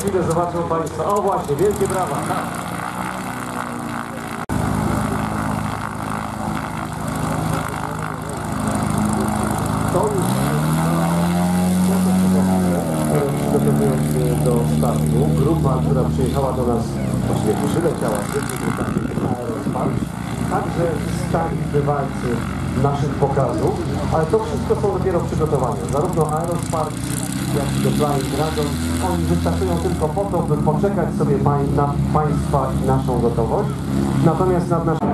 chwilę zobaczą Państwo. O właśnie, wielkie brawa. Przygotowując się do startu, grupa, która przyjechała do nas, właściwie przyleciała z wielkiej Brytanii, Aerospark, także stali bywalcy naszych pokazów, ale to wszystko są dopiero przygotowania. Zarówno Aerospark, jak i The Flying Dragon, oni wystartują tylko po to, by poczekać sobie na Państwa i naszą gotowość. Natomiast nad naszym...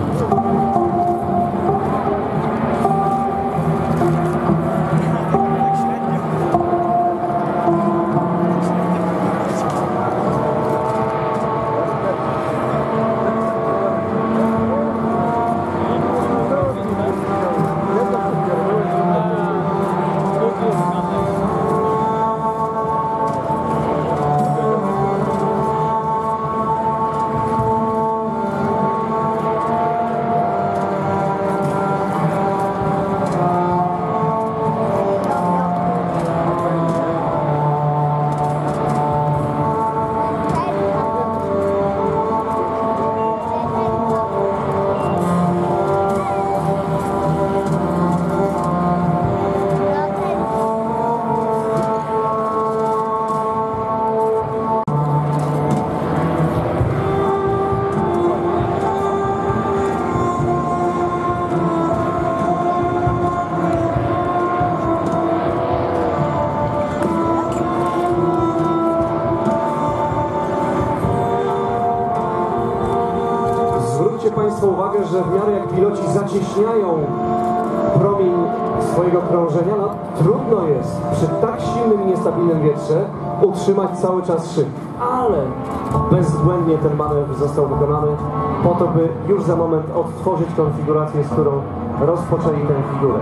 Zwróćcie Państwo uwagę, że w miarę jak piloci zacieśniają promień swojego krążenia, no, trudno jest przy tak silnym i niestabilnym wietrze utrzymać cały czas szyb. Ale bezbłędnie ten manewr został wykonany po to, by już za moment odtworzyć konfigurację, z którą rozpoczęli tę figurę.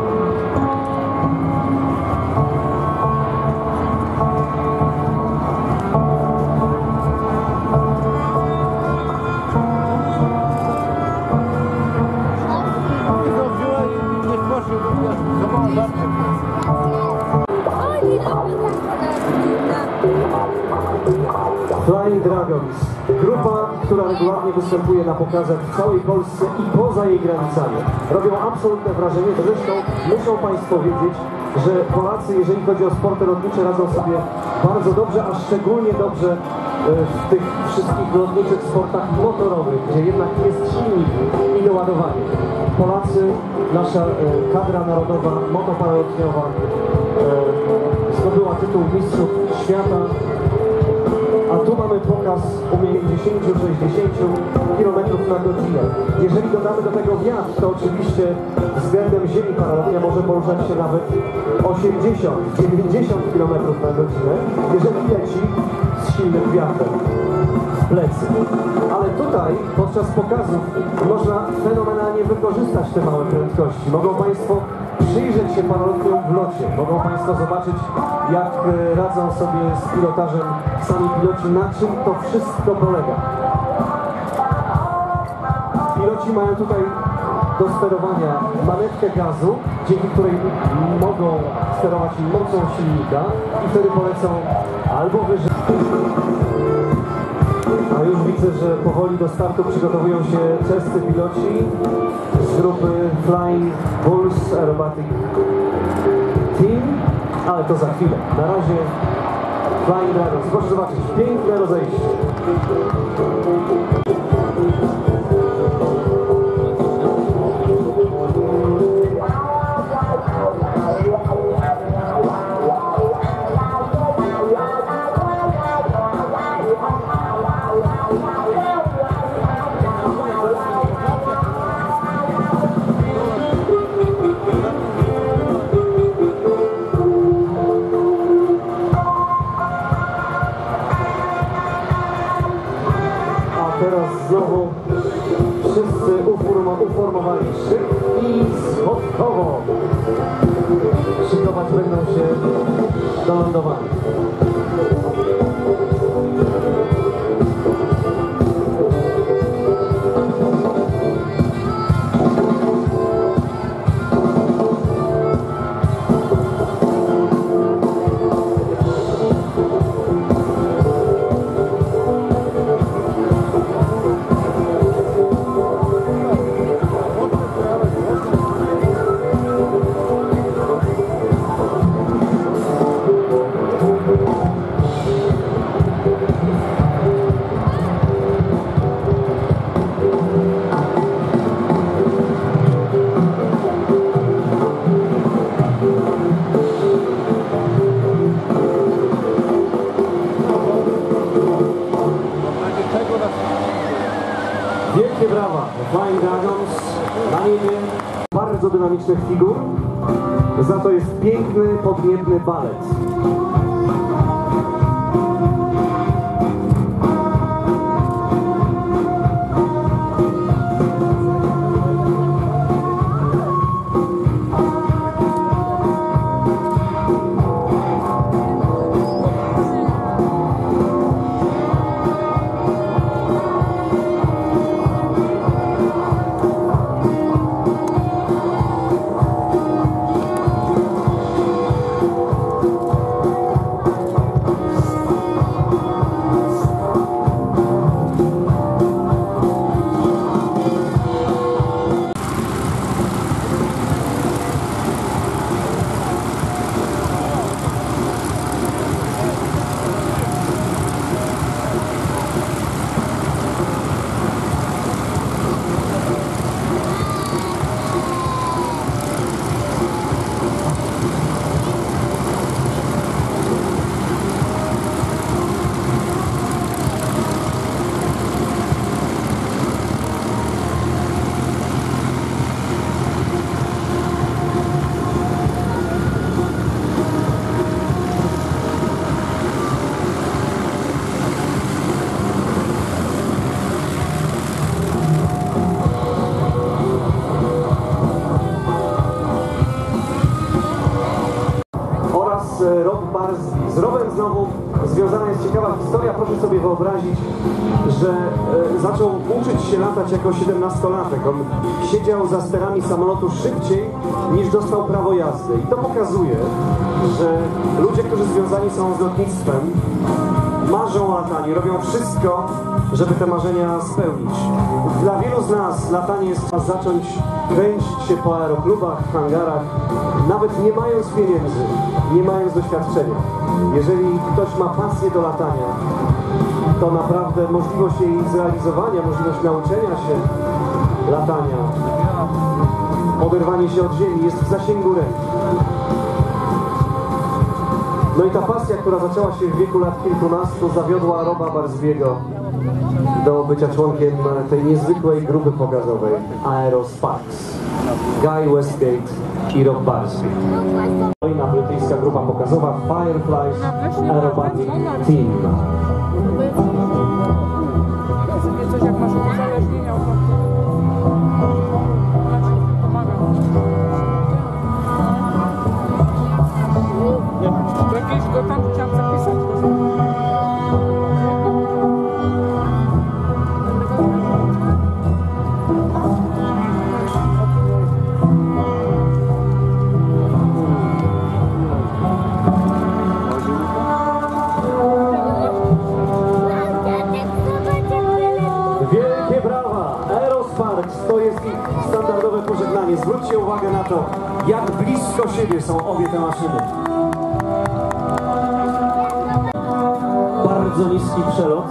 Flying Dragons, grupa, która regularnie występuje na pokazach w całej Polsce i poza jej granicami. Robią absolutne wrażenie, zresztą muszą Państwo wiedzieć, że Polacy, jeżeli chodzi o sporty lotnicze, radzą sobie bardzo dobrze, a szczególnie dobrze w tych wszystkich lotniczych sportach motorowych, gdzie jednak jest silnik i doładowanie. Polacy, nasza kadra narodowa, motoparalotniowa zdobyła tytuł mistrzów świata. A tu mamy pokaz umiejętności 60 km na godzinę. Jeżeli dodamy do tego wiatr, to oczywiście względem ziemi paralotnia może poruszać się nawet 80-90 km na godzinę, jeżeli leci z silnym wiatrem w plecy. Ale tutaj podczas pokazów można fenomenalnie wykorzystać te małe prędkości. Mogą Państwo przyjrzeć się paralotniom w locie. Mogą Państwo zobaczyć, jak radzą sobie z pilotażem sami piloci, na czym to wszystko polega. Piloci mają tutaj do sterowania manetkę gazu, dzięki której mogą sterować mocą silnika i wtedy polecą albo wyżej. A już widzę, że powoli do startu przygotowują się czescy piloci z grupy Flying Bulls Aerobatic Team, ale to za chwilę. Na razie Flying Dragons. Proszę zobaczyć, piękne rozejście. Teraz znowu wszyscy uformowali szyb i schodkowo szykować będą się do lądowania. Wielkie brawa, Flying Dragons na niebie, bardzo dynamicznych figur, za to jest piękny, podniebny balet. Rob Barsby. Z Robem znowu związana jest ciekawa historia. Proszę sobie wyobrazić, że zaczął uczyć się latać jako 17-latek. On siedział za sterami samolotu szybciej niż dostał prawo jazdy. I to pokazuje, że ludzie, którzy związani są z lotnictwem, marzą o lataniu, robią wszystko, żeby te marzenia spełnić. Dla wielu z nas latanie jest zacząć kręcić się po aeroklubach, hangarach, nawet nie mając pieniędzy, nie mając doświadczenia. Jeżeli ktoś ma pasję do latania, to naprawdę możliwość jej zrealizowania, możliwość nauczenia się latania, oderwanie się od ziemi jest w zasięgu ręki. No i ta pasja, która zaczęła się w wieku lat kilkunastu, zawiodła Roba Barsby'ego do bycia członkiem tej niezwykłej grupy pokazowej Aero Sparks. Guy Westgate i Rob Barsby. Kolejna brytyjska grupa pokazowa Fireflies Aerobatic Team. Coś jak masz uzależnienia od pomaga. Jakieś go tam chciałem zapisać. Wielkie brawa! Aero Sparks to jest ich standardowe pożegnanie. Zwróćcie uwagę na to, jak blisko siebie są obie te maszyny. Bardzo niski przelot.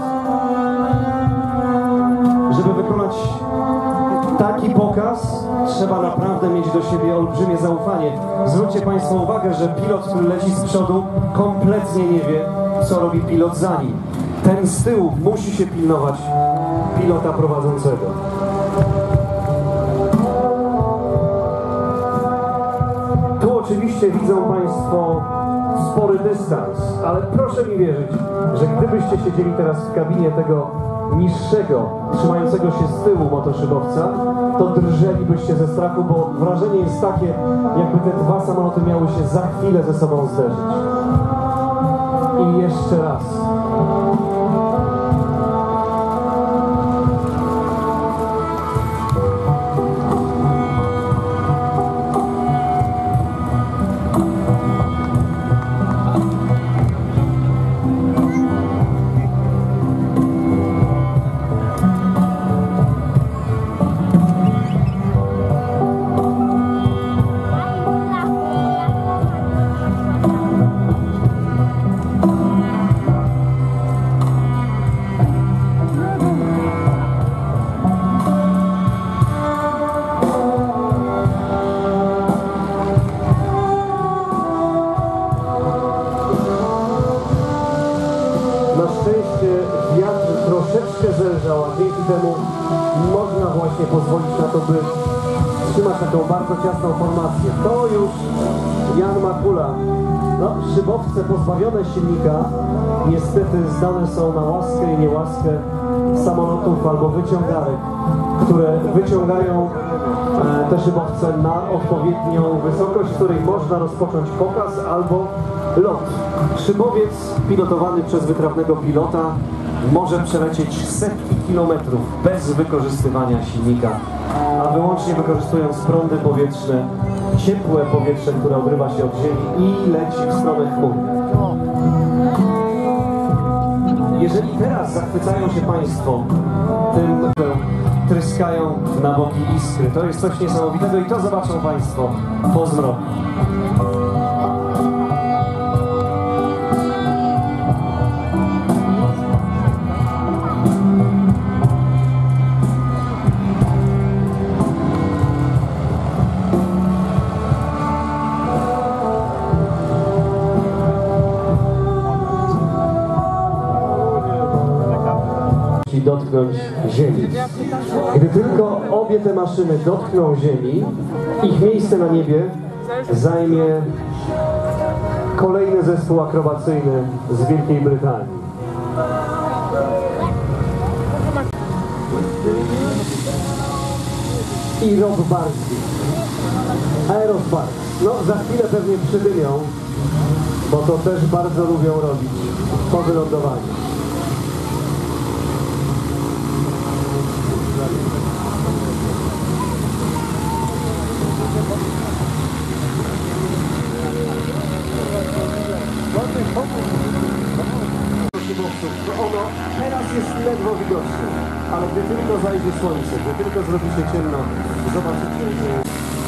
Żeby wykonać taki pokaz, trzeba naprawdę mieć do siebie olbrzymie zaufanie. Zwróćcie Państwo uwagę, że pilot, który leci z przodu, kompletnie nie wie, co robi pilot za nim. Ten z tyłu musi się pilnować pilota prowadzącego. Tu oczywiście widzą Państwo spory dystans, ale proszę mi wierzyć, że gdybyście siedzieli teraz w kabinie tego niższego, trzymającego się z tyłu motoszybowca, to drżelibyście ze strachu, bo wrażenie jest takie, jakby te dwa samoloty miały się za chwilę ze sobą zderzyć. I jeszcze raz. można właśnie pozwolić na to, by trzymać taką bardzo ciasną formację. To już Jan Makula. No, szybowce pozbawione silnika niestety zdane są na łaskę i niełaskę samolotów albo wyciągarek, które wyciągają te szybowce na odpowiednią wysokość, z której można rozpocząć pokaz albo lot. Szybowiec pilotowany przez wytrawnego pilota może przelecieć setki kilometrów bez wykorzystywania silnika, a wyłącznie wykorzystując prądy powietrzne, ciepłe powietrze, które odrywa się od ziemi i leci w stronę chmur. Jeżeli teraz zachwycają się Państwo tym, tryskają na boki iskry, to jest coś niesamowitego i to zobaczą Państwo po zmroku. Dotknąć ziemi. Gdy tylko obie te maszyny dotkną ziemi, ich miejsce na niebie zajmie kolejny zespół akrobacyjny z Wielkiej Brytanii. I Rob Barski. Aerospark. No, za chwilę pewnie przydymią, bo to też bardzo lubią robić po wylądowaniu. Ono teraz jest ledwo widoczne, ale gdy tylko zajdzie słońce, gdy tylko zrobi się ciemno, zobaczycie, że